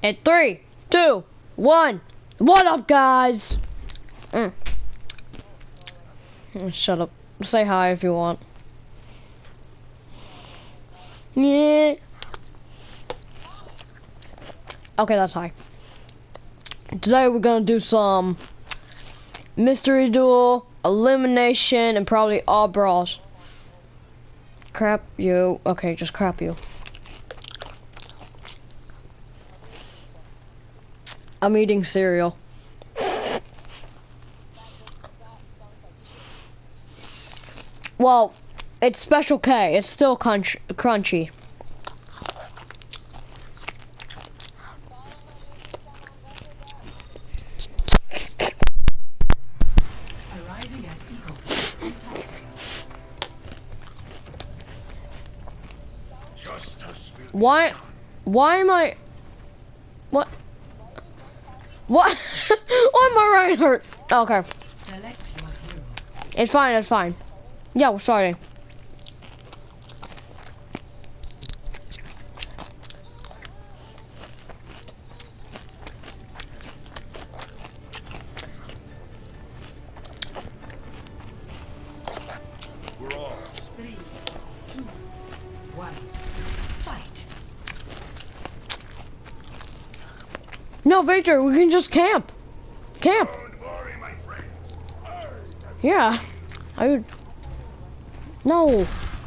In 3, 2, 1. What up, guys? Shut up. Say hi if you want. Yeah. Okay, that's hi. Today we're gonna do some mystery duel, elimination, and probably all brawls. Crap you. Okay, just crap you. I'm eating cereal. Well, it's Special K. It's still crunchy. Arriving at Eagle. Why am I? What? What? Why am my right hurt? Okay. Select your hero. It's fine. It's fine. Yeah, we're starting. We're all 3, 2, 1. Fight. No, Victor, we can just camp. Camp. Don't worry, my friends. Yeah. I would. No.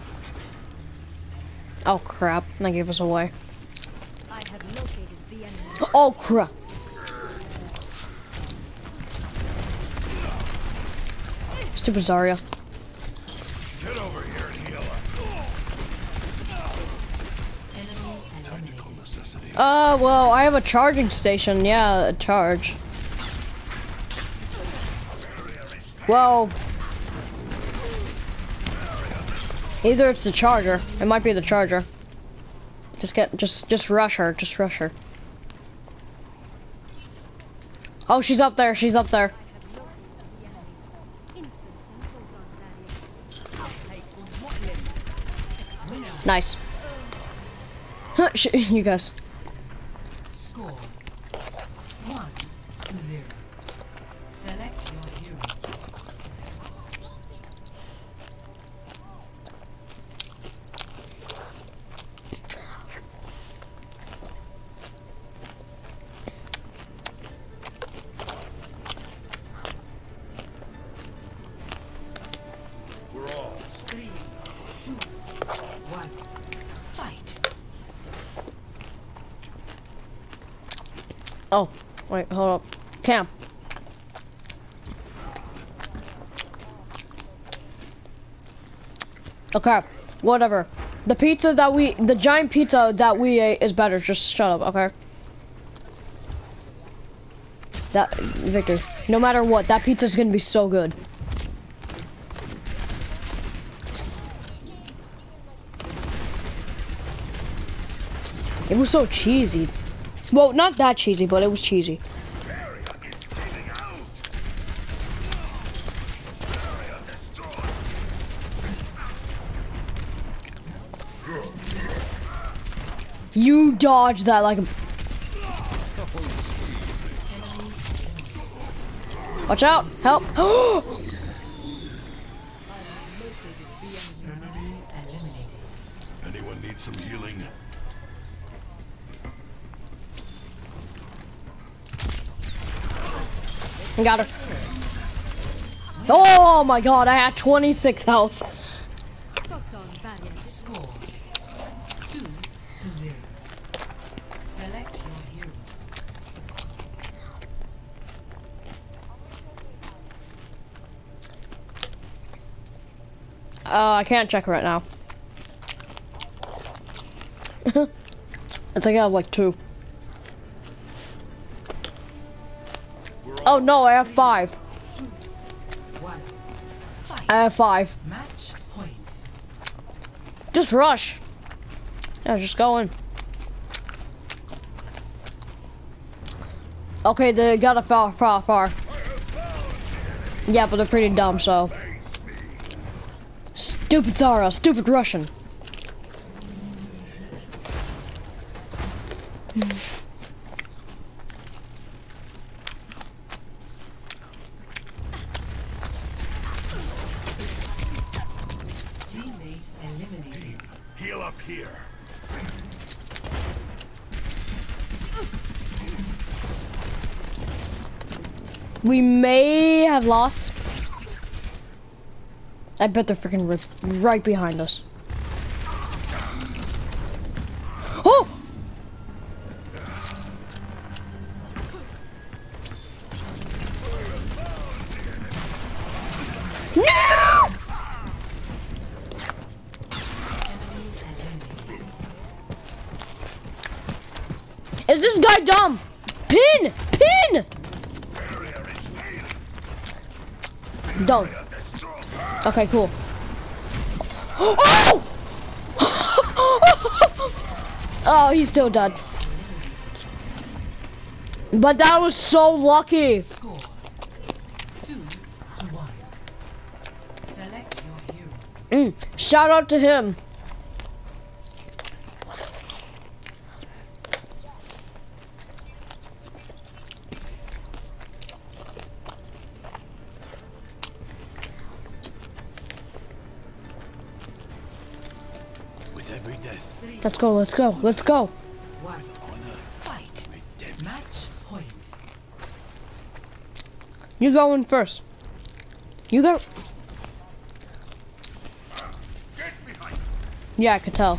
Oh crap! That gave us away. I have located the enemy. Oh crap! Stupid Zarya. Get over here and heal up. Enemy and Tactical necessity. Well, I have a charging station. Yeah, a charge. Well, either it's the charger. It might be the charger. Just rush her. Just rush her. Oh, she's up there. She's up there. Nice. You guys. score 1-0. Select your hero. We're all 3, 2, 1. Fight. Oh, wait, hold up. Camp. Okay, whatever. The giant pizza that we ate is better. Just shut up, okay? Victor, no matter what, that pizza's gonna be so good. It was so cheesy. Well, not that cheesy, but it was cheesy. area is cleaning out. Area destroyed. You dodged that like a... Watch out! Help! Enemy eliminated. Anyone need some healing? I got her. Oh my god, I had 26 health. Photon barrier. Score 2-0. Select your hero. I can't check right now. I think I have like 2. Oh no, I have 5. 1. Fight. I have 5. Match point. Just rush. Yeah, just go in. Okay, they got a far. Yeah, but they're pretty dumb, so. Stupid Zara, stupid Russian. We may have lost. I bet they're freaking right behind us. Oh! No! Is this guy dumb? Pin! Pin! Don't. Okay, cool. Oh! Oh, he's still dead. But that was so lucky. Score 2-1. Select your hero. Shout out to him. With every death, Let's go, let's go, let's go. One. Fight. Match point. You go in first. You go. get behind. Yeah, I could tell.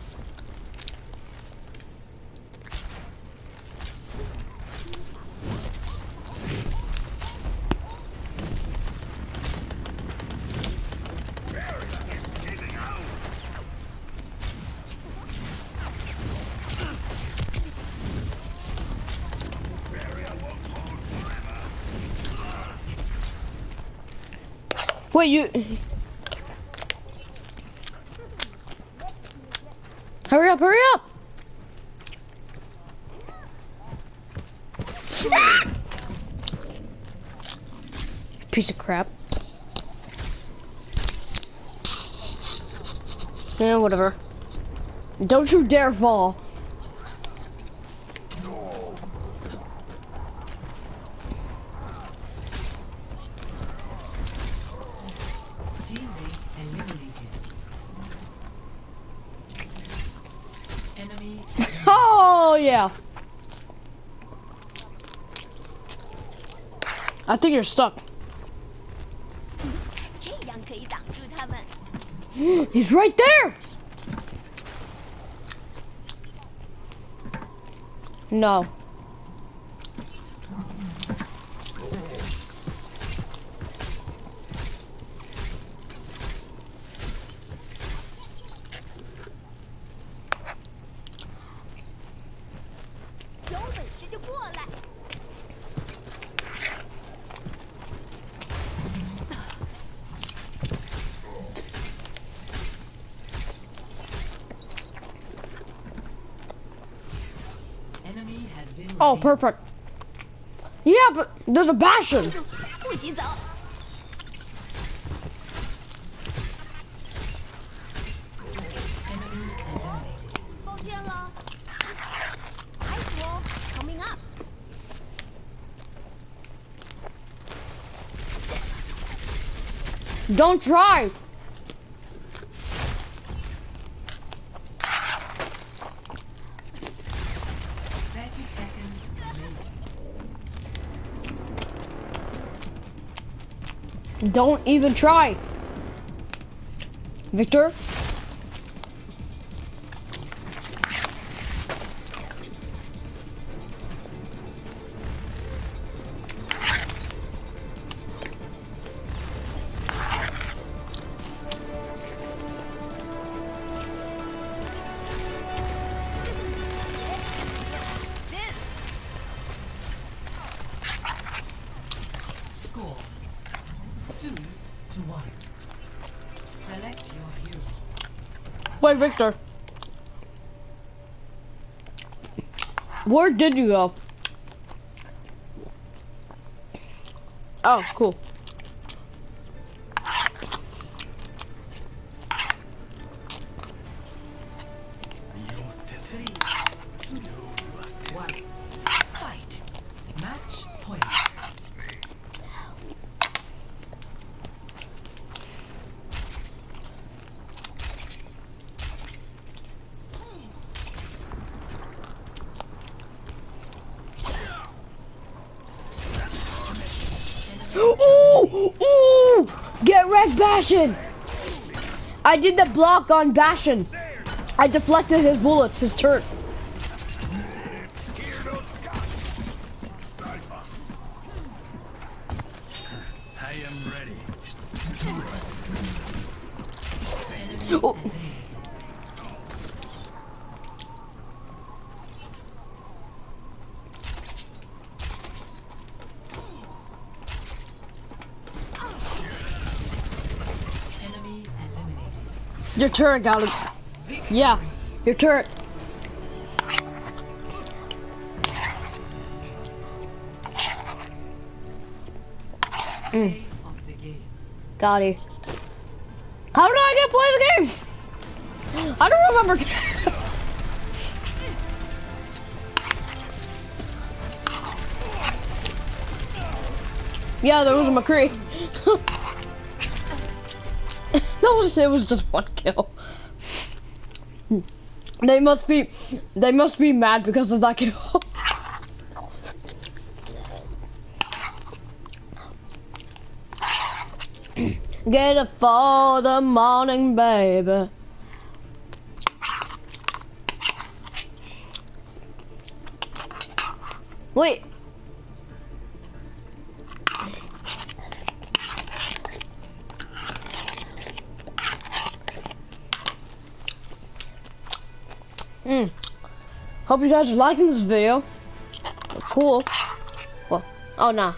Wait, you... Hurry up, hurry up! Piece of crap. Yeah, whatever. Don't you dare fall. Teammate eliminated. Enemy. Oh, yeah. I think you're stuck. 这样可以挡住他们。 He's right there! No. Enemy has been. Oh, perfect. Yeah, but there's a Bastion. 不许走！ Enemy eliminated. 抱歉了。Ice wall coming up. Don't try. 30 seconds remaining. Don't even try. Victor? Score 2-1. Select your hero. Wait, Victor. Where did you go? Oh, cool. Three, two, one. Fight. Match point. resurrect Bastion! I did the block on Bastion. I deflected his bullets, his turret. I am ready. Oh. Enemy eliminated. Your turret got him. Yeah, your turret. Play of the game. Got it. How did I get play the game? I don't remember. Yeah, there was a McCree. It was just one kill. They must be mad because of that kill. Get it for the morning, baby. Wait. Hope you guys are liking this video. Cool. Well, oh nah.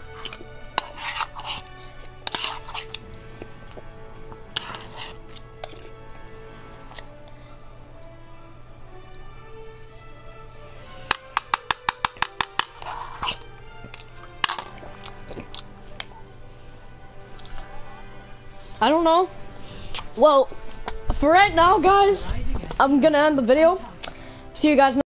I don't know. Well, for right now, guys, I'm gonna end the video. See you guys next